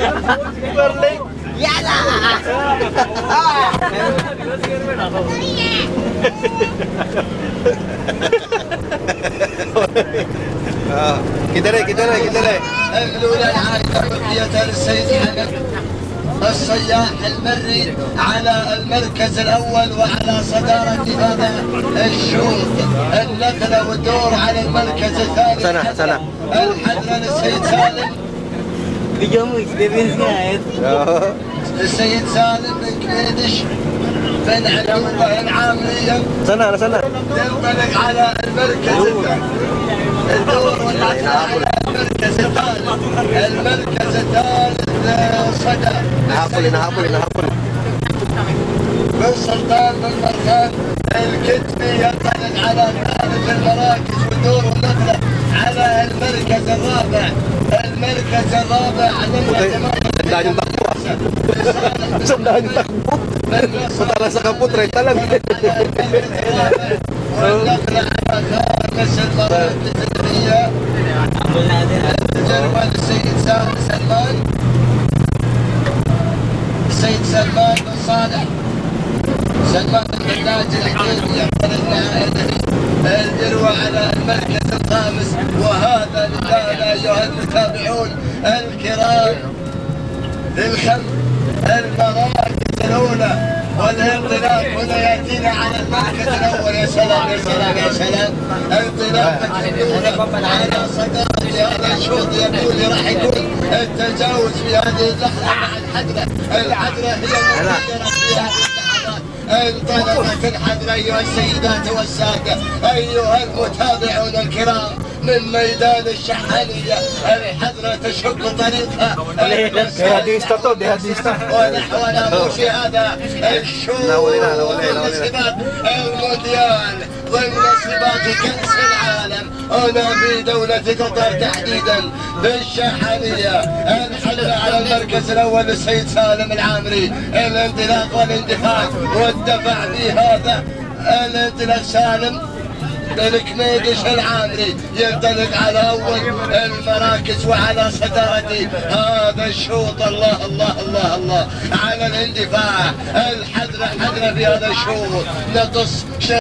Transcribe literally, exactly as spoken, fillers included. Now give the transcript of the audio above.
يلا كده ليه كده ليه كده ليه الأولى العائلة للسيد حمد الصياح المري على المركز الأول وعلى صدارة هذا الشوط. النقلة والدور على المركز الثاني سنة سنة الحضرة للسيد سالم السيد سالم بن كميدش بن عدوة العامرية سنة أنا سنة ينطلق على المركز الدور والعدل على المركز الثالث. المركز الثالث صدى نهاقلي نهاقلي نهاقلي بن سلطان بن مرخان الكتبي ينطلق على ثالث المراكز والدور والنقلة على المركز الرابع. المركز الرابع Dahil takbo ah. Isang dahil takbo. Matala sa kaput, renta lang. والنقلة على خامس المراكز هي الجرمى للسيد سلمان السيد سلمان بن صالح سلمان بن حلاج الحديدي ينطلق مع الجروة على المركز الخامس. وهذا لله أيها المتابعون الكرام للخم المراكز الأولى والانطلاق هنا يأتينا على المركز الأول. يا سلام يا سلام يا سلام انطلاقة الأولى على صدارة هذا الشوط يقول راح يكون التجاوز في هذه اللحظة مع الحدرة. الحدرة هي المغيرة في هذه اللحظات. انطلقت الحدرة أيها السيدات والسادة أيها المتابعون الكرام من ميدان الشحانية. الحضرة تشق طريقها ونحونا في هذا الشوط والسباق المونديال ضمن سباق كأس العالم هنا في دولة قطر تحديدا بالشحانية. الحضرة على المركز الأول السيد سالم العامري. الانطلاق والاندفاع والدفع في هذا الانطلاق سالم الكميدش العامري ينطلق على اول المراكز وعلى صدارة هذا الشوط. الله الله الله الله على الاندفاع. الحذرة حذرة في هذا الشوط نقص